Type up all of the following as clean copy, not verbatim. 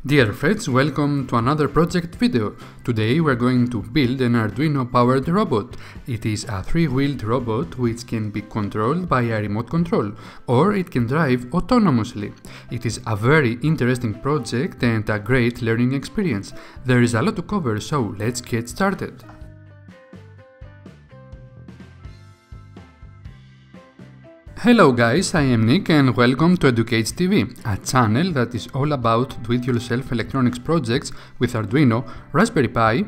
Dear friends, welcome to another project video. Today we're going to build an Arduino powered robot. It is a three-wheeled robot which can be controlled by a remote control, or it can drive autonomously. It is a very interesting project and a great learning experience. There is a lot to cover, so let's get started. Hello guys, I am Nick and welcome to Educate TV, a channel that is all about do-it-yourself electronics projects with Arduino, Raspberry Pi,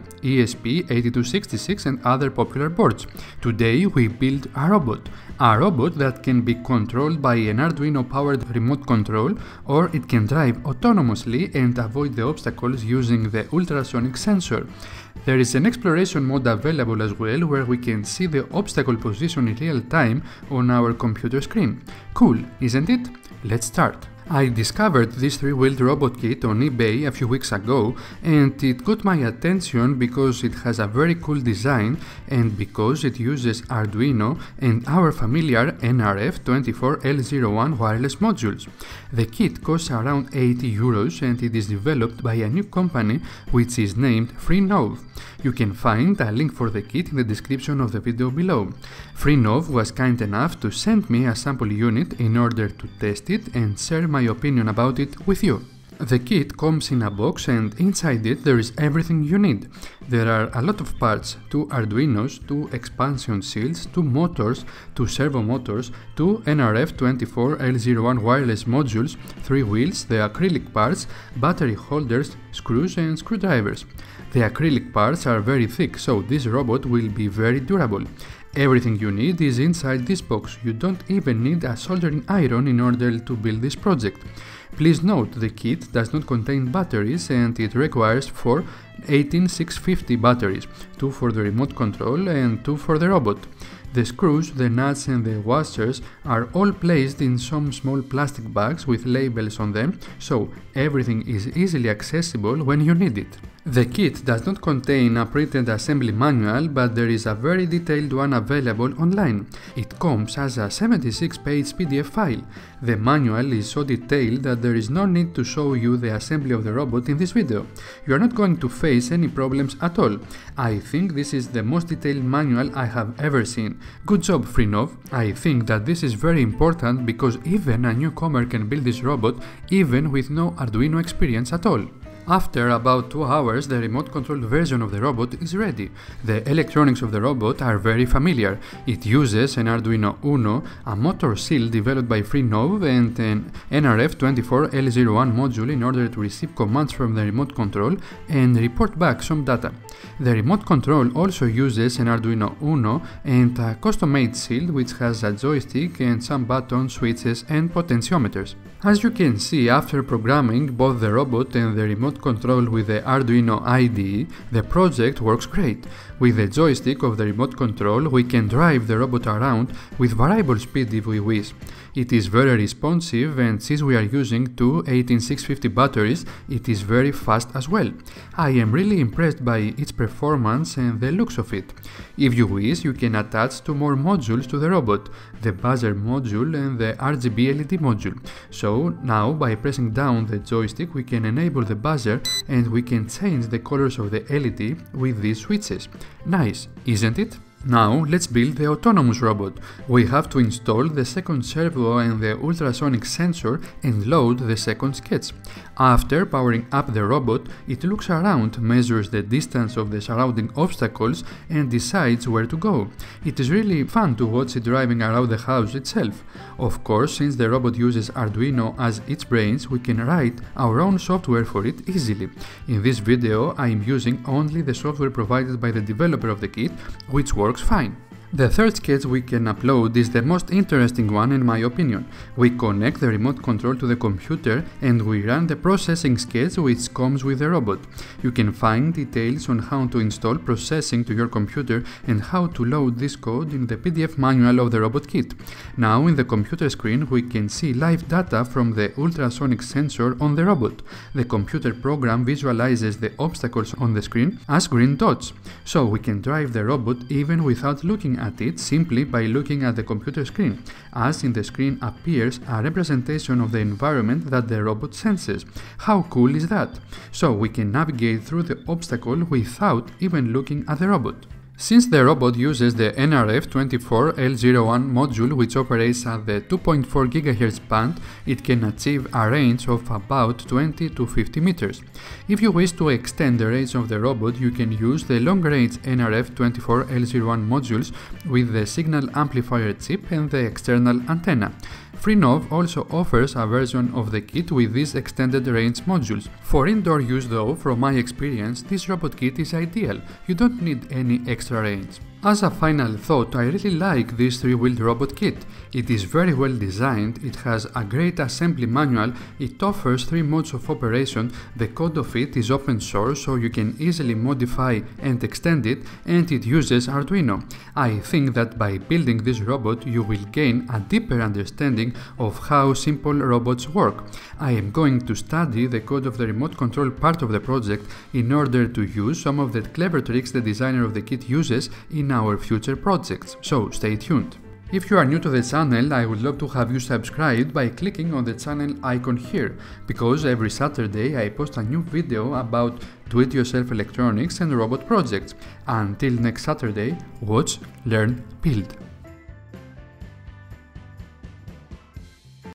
ESP8266 and other popular boards. Today we build a robot that can be controlled by an Arduino powered remote control, or it can drive autonomously and avoid the obstacles using the ultrasonic sensor. There is an exploration mode available as well, where we can see the obstacle position in real time on our computer screen. Cool, isn't it? Let's start. I discovered this three-wheeled robot kit on eBay a few weeks ago, and it got my attention because it has a very cool design and because it uses Arduino and our familiar nRF24L01 wireless modules. The kit costs around 80 euros and it is developed by a new company which is named Freenove. You can find a link for the kit in the description of the video below. Freenove was kind enough to send me a sample unit in order to test it and share my opinion about it with you. The kit comes in a box and inside it there is everything you need. There are a lot of parts: 2 Arduinos, 2 expansion shields, 2 motors, 2 servo motors, 2 nRF24L01 wireless modules, 3 wheels, the acrylic parts, battery holders, screws and screwdrivers. The acrylic parts are very thick, so this robot will be very durable. Everything you need is inside this box. You don't even need a soldering iron in order to build this project. Please note, the kit does not contain batteries and it requires 4 18650 batteries, 2 for the remote control and 2 for the robot. The screws, the nuts and the washers are all placed in some small plastic bags with labels on them, so everything is easily accessible when you need it. The kit does not contain a printed assembly manual, but there is a very detailed one available online. It comes as a 76-page PDF file. The manual is so detailed that there is no need to show you the assembly of the robot in this video. You are not going to face any problems at all. I think this is the most detailed manual I have ever seen. Good job, Freenove. I think that this is very important because even a newcomer can build this robot even with no Arduino experience at all. After about 2 hours, the remote-controlled version of the robot is ready. The electronics of the robot are very familiar. It uses an Arduino Uno, a motor shield developed by Freenove, and an nRF24L01 module in order to receive commands from the remote control and report back some data. The remote control also uses an Arduino Uno and a custom-made shield which has a joystick and some buttons, switches and potentiometers. As you can see, after programming both the robot and the remote control with the Arduino IDE, the project works great. With the joystick of the remote control, we can drive the robot around with variable speed if we wish. It is very responsive, and since we are using 2 18650 batteries, it is very fast as well. I am really impressed by its performance and the looks of it. If you wish, you can attach 2 more modules to the robot, the buzzer module and the RGB LED module. So now, by pressing down the joystick, we can enable the buzzer and we can change the colors of the LED with these switches. Nice, isn't it? Now let's build the autonomous robot. We have to install the second servo and the ultrasonic sensor and load the second sketch. After powering up the robot, it looks around, measures the distance of the surrounding obstacles and decides where to go. It is really fun to watch it driving around the house itself. Of course, since the robot uses Arduino as its brains, we can write our own software for it easily. In this video, I am using only the software provided by the developer of the kit, which works fine. The third sketch we can upload is the most interesting one in my opinion. We connect the remote control to the computer and we run the processing sketch which comes with the robot. You can find details on how to install processing to your computer and how to load this code in the PDF manual of the robot kit. Now in the computer screen we can see live data from the ultrasonic sensor on the robot. The computer program visualizes the obstacles on the screen as green dots, so we can drive the robot even without looking at it simply by looking at the computer screen, as in the screen appears a representation of the environment that the robot senses. How cool is that? So we can navigate through the obstacle without even looking at the robot. Since the robot uses the nRF24L01 module, which operates at the 2.4 GHz band, it can achieve a range of about 20 to 50 meters. If you wish to extend the range of the robot, you can use the long-range nRF24L01 modules with the signal amplifier chip and the external antenna. Freenov also offers a version of the kit with these extended range modules. For indoor use though, from my experience, this robot kit is ideal. You don't need any extra range. As a final thought, I really like this 3-wheeled robot kit. It is very well designed, it has a great assembly manual, it offers 3 modes of operation, the code of it is open source so you can easily modify and extend it, and it uses Arduino. I think that by building this robot you will gain a deeper understanding of how simple robots work. I am going to study the code of the remote control part of the project in order to use some of the clever tricks the designer of the kit uses in our future projects, so stay tuned. If you are new to the channel, I would love to have you subscribed by clicking on the channel icon here, because every Saturday I post a new video about do-it-yourself electronics and robot projects. Until next Saturday, watch, learn, build.